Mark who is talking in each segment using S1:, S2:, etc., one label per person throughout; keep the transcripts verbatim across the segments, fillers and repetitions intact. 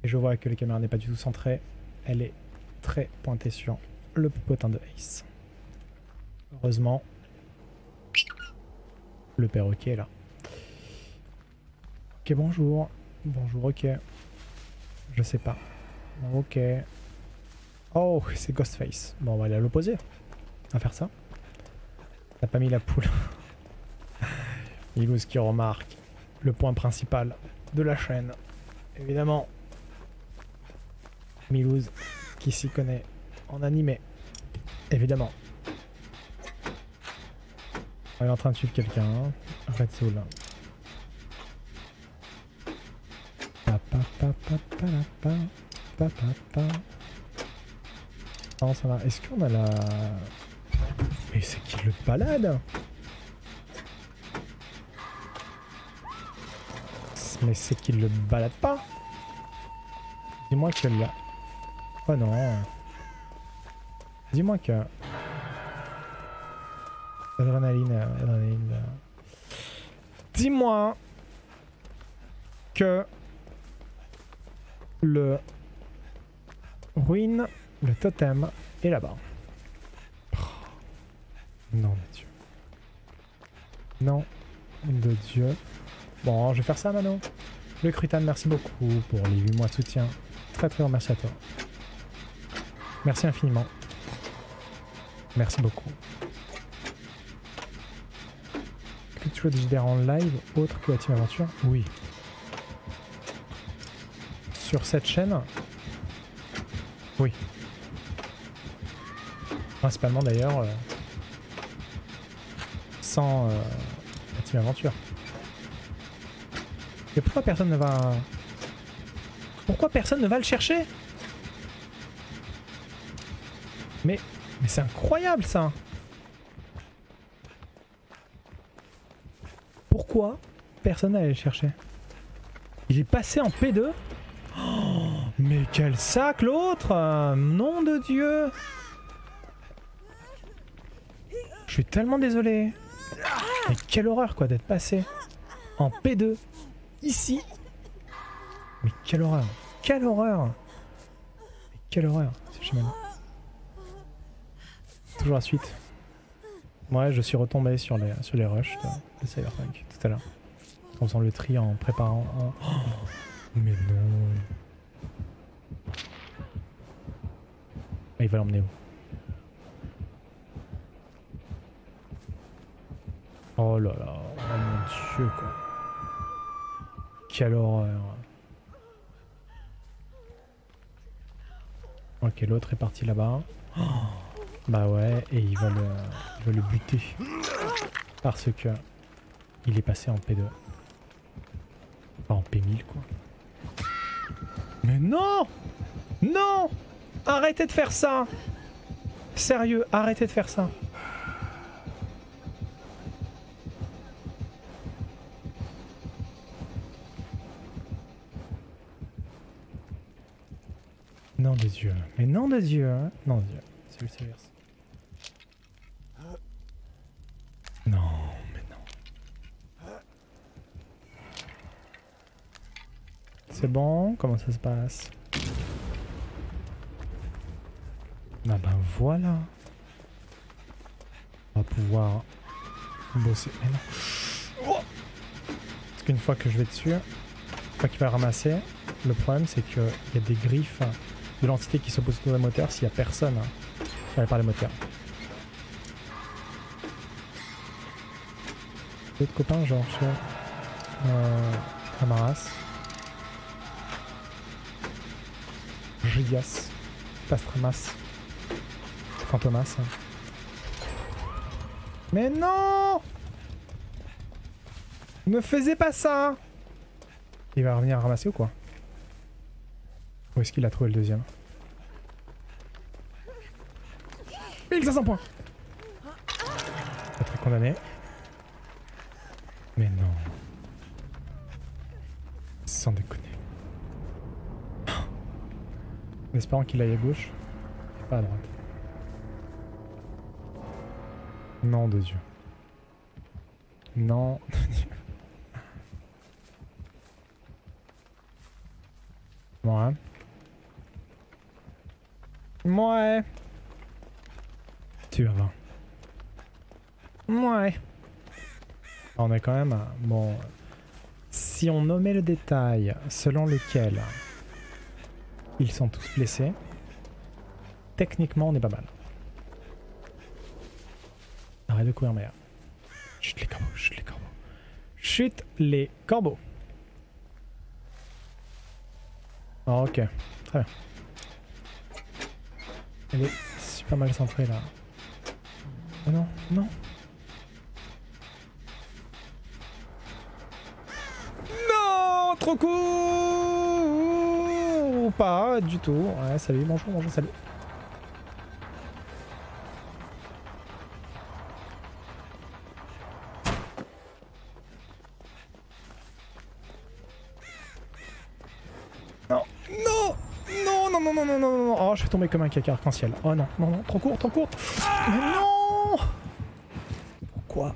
S1: Et je vois que la caméra n'est pas du tout centrée. Elle est très pointée sur le potin de Ace. Heureusement, le perroquet est là. Ok, bonjour. Bonjour, ok. Je sais pas. Ok. Oh, c'est Ghostface. Bon, on va aller à l'opposé. On va faire ça. T'as pas mis la poule. Milouz qui remarque le point principal de la chaîne. Évidemment. Milouz qui s'y connaît en animé. Évidemment. On est en train de suivre quelqu'un. Hein. Red Soul. Pa, pa, pa, pa, pa, pa, pa, pa, pa. Non, ça va. Est-ce qu'on a la... Mais c'est qui le balade? Mais c'est qu'il le balade pas. Dis-moi que là. Oh non. Dis-moi que... Adrénaline, adrénaline. Dis-moi que le ruine, le totem est là-bas. Oh. Non de Dieu. Non de Dieu. Bon, je vais faire ça, Mano. Le Crutan, merci beaucoup pour les huit mois de soutien. Très très grand merci à toi. Merci infiniment. Merci beaucoup. Est-ce que tu joues des J D R en live autre que la Team Aventure? Oui. Sur cette chaîne? Oui. Principalement d'ailleurs euh, sans euh, la Team Aventure. Et pourquoi personne ne va... Pourquoi personne ne va le chercher? Mais, mais c'est incroyable ça. Pourquoi personne n'allait le chercher? Il est passé en P deux. Oh, mais quel sac l'autre! Nom de Dieu! Je suis tellement désolé. Mais quelle horreur quoi d'être passé en P deux. Ici. Mais quelle horreur. Quelle horreur. Mais quelle horreur. C'est chez moi. Toujours la suite. Ouais, je suis retombé sur les, sur les rushs de, de Cyberpunk tout à l'heure. En faisant le tri, en préparant... En... Oh, mais non. Ah, il va l'emmener où? Oh là là. Oh mon Dieu quoi. Quelle horreur. Ok, l'autre est parti là-bas. Oh, bah ouais, et il va le, il va le buter. Parce que il est passé en P deux. Enfin en P mille quoi. Mais non! Non! Arrêtez de faire ça! Sérieux, arrêtez de faire ça. Non de Dieu. Mais non de Dieu. Hein. Non de Dieu. C'est le Severus. Non, mais non. C'est bon? Comment ça se passe? Ah ben voilà. On va pouvoir bosser. Mais non. Oh, parce qu'une fois que je vais dessus, une fois qu'il va ramasser, le problème c'est qu'il y a des griffes de l'entité qui s'oppose autour des moteurs s'il n'y a personne qui répare les moteurs. D'autres copains, genre chez euh, Amaras, Gigas, Pastramas, Fantomas. Mais non! Ne faisais pas ça! Il va revenir ramasser ou quoi? Où est-ce qu'il a trouvé le deuxième? mille cinq cents points! Être condamné. Mais non. Sans déconner. En espérant qu'il aille à gauche et pas à droite. Non de Dieu. Non. Ouais. Ouais. Tu vas voir. Ouais. On est quand même... à- Bon... Si on nommait le détail selon lequel ils sont tous blessés, techniquement on est pas mal. Arrête de courir, merde. Chut les corbeaux, chut les corbeaux. Chut les corbeaux. Oh, ok, très bien. Elle est super mal centrée là. Oh non, non. Non, trop court. Pas du tout. Ouais, salut, bonjour, bonjour, salut. Non, non, non, non, non, non, non, non, non. Oh, je vais tomber comme un caca arc-en-ciel. Oh non, non, non, trop court, trop court. Mais non. Pourquoi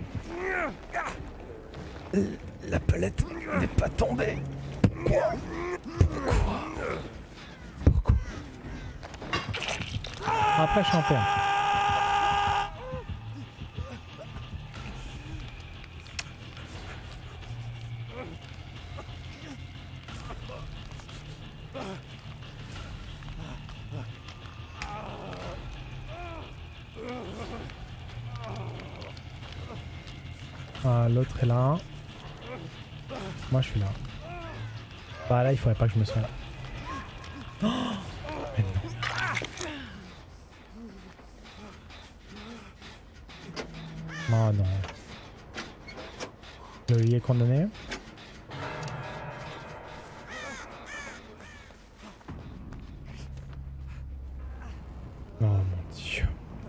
S1: la palette n'est pas tombée? Pourquoi? Pourquoi? Pourquoi? Après, je suis en paix. Ah, l'autre est là. Moi, je suis là. Bah là, il faudrait pas que je me soigne. Oh, mais non. Oh non. Le lit est condamné. Oh mon dieu.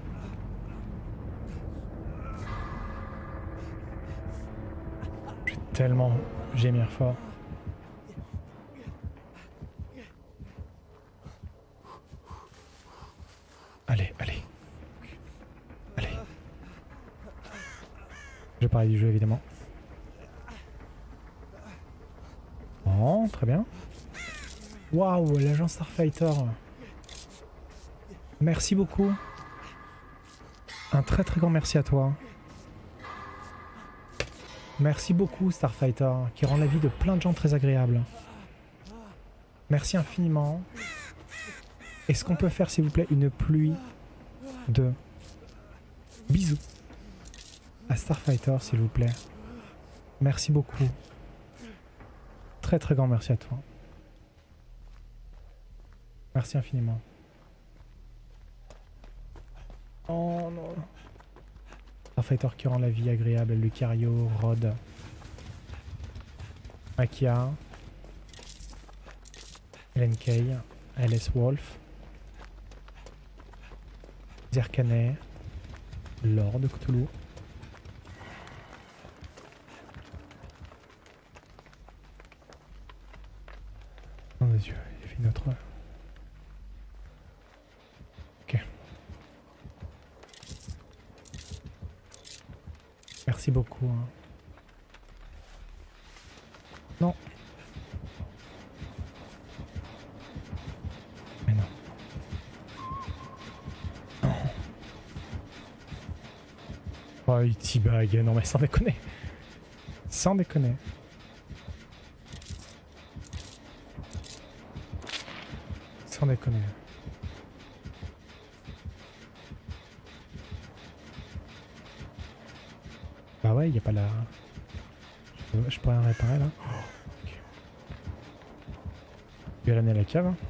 S1: Je vais tellement gémir fort. Allez, allez. Allez. Je parlais du jeu évidemment. Oh, très bien. Waouh, l'agent Starfighter. Merci beaucoup. Un très très grand merci à toi. Merci beaucoup Starfighter, qui rend la vie de plein de gens très agréable. Merci infiniment. Est-ce qu'on peut faire s'il vous plaît une pluie de bisous à Starfighter s'il vous plaît. Merci beaucoup. Très très grand merci à toi. Merci infiniment. Oh non. Starfighter qui rend la vie agréable, Lucario, Rod, Makia, Ellen Kay, L S Wolf, Zerkanet, Lord Cthulhu. Oh mon dieu, il fait une autre... Ok. Merci beaucoup. Hein. Non. Mais non. Non. Oh, il teabag. Non mais sans déconner. Sans déconner. Sans déconner. Bah ouais, il n'y a pas la... Je, peux... je pourrais en réparer là. Oh, okay. Je vais ramener à la cave. Hein.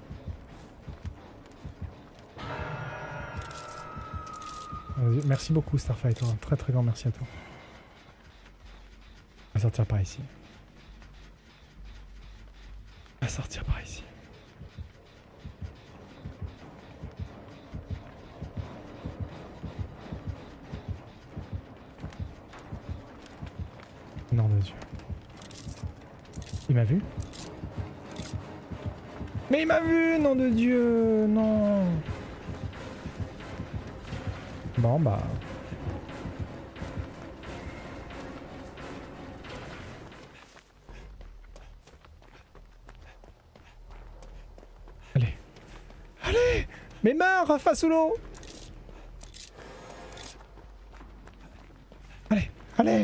S1: Merci beaucoup Starfighter, un très très grand merci à toi. On va sortir par ici. On va sortir par ici. Nom de Dieu. Il m'a vu? Mais il m'a vu, nom de Dieu, non. Bon bah... Allez! Mais meurs face sous l'eau! Allez, allez!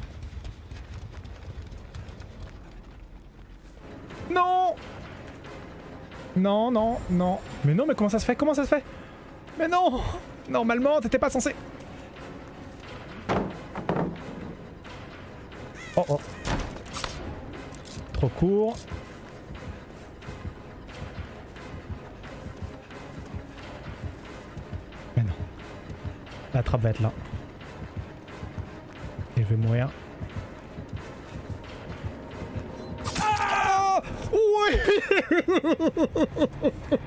S1: Non! Non, non, non. Mais non, mais comment ça se fait? Comment ça se fait? Mais non! Normalement, t'étais pas censé... Oh oh. Trop court. Mais non. La trappe va être là. Et je vais mourir. Ah ouais.